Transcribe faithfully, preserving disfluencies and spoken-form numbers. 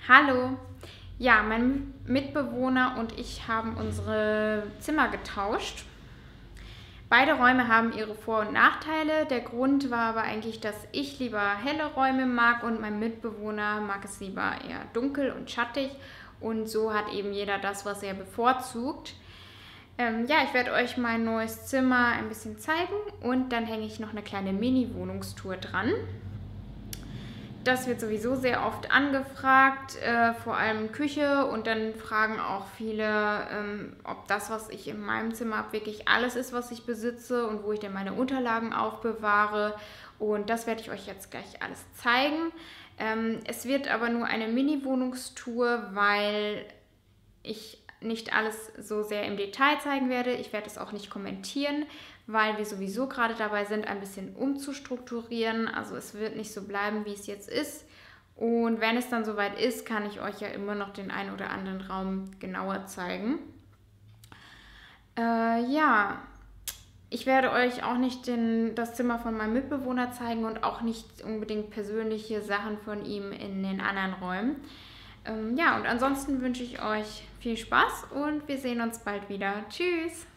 Hallo. Ja, mein Mitbewohner und ich haben unsere Zimmer getauscht. Beide Räume haben ihre Vor- und Nachteile. Der Grund war aber eigentlich, dass ich lieber helle Räume mag und mein Mitbewohner mag es lieber eher dunkel und schattig. Und so hat eben jeder das, was er bevorzugt. Ähm, ja, ich werde euch mein neues Zimmer ein bisschen zeigen und dann hänge ich noch eine kleine Mini-Wohnungstour dran. Das wird sowieso sehr oft angefragt, äh, vor allem Küche, und dann fragen auch viele, ähm, ob das, was ich in meinem Zimmer habe, wirklich alles ist, was ich besitze und wo ich denn meine Unterlagen aufbewahre. Und das werde ich euch jetzt gleich alles zeigen. Ähm, es wird aber nur eine Mini-Wohnungstour, weil ich nicht alles so sehr im Detail zeigen werde. Ich werde es auch nicht kommentieren, weil wir sowieso gerade dabei sind, ein bisschen umzustrukturieren. Also es wird nicht so bleiben, wie es jetzt ist. Und wenn es dann soweit ist, kann ich euch ja immer noch den einen oder anderen Raum genauer zeigen. Äh, ja, ich werde euch auch nicht den, das Zimmer von meinem Mitbewohner zeigen und auch nicht unbedingt persönliche Sachen von ihm in den anderen Räumen. Ähm, ja, und ansonsten wünsche ich euch viel Spaß und wir sehen uns bald wieder. Tschüss!